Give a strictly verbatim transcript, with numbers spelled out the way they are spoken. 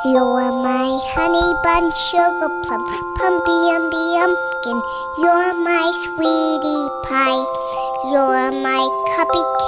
You're my honey bun, sugar plum, pumpy umby umpkin. You're my sweetie pie. You're my cupcake.